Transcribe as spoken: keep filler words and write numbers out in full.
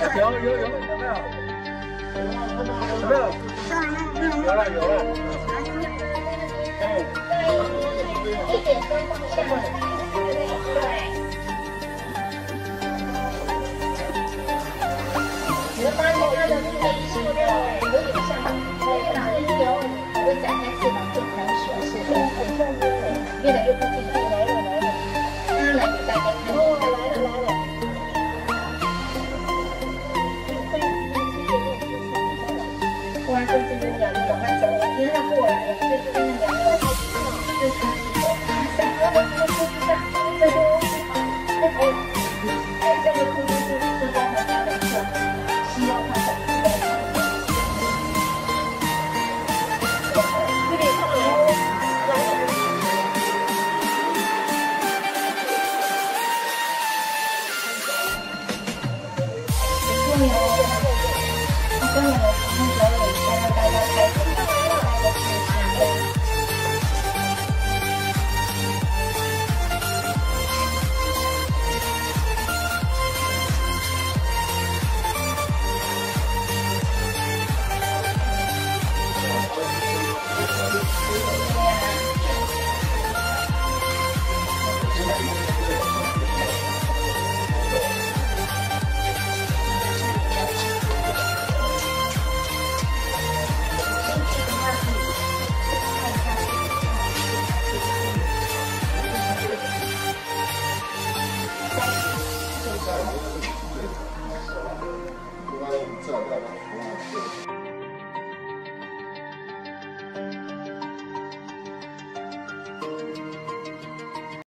有有有有没有？有没有？有了有了。 一点钟方向。对。你会发现它的配型有点像哪一有我会展开翅膀变成学式的，很像越来越不近，来了来了，当然给大家看。哦，来了来了。过来跟这边两个赶快走了，因为他过来了，所以这边的两个太急了，就他三个都是都是这样，这都哎这个空间是是包含他的一个希望他的。跟我们长久以前的大家开始大的事情的。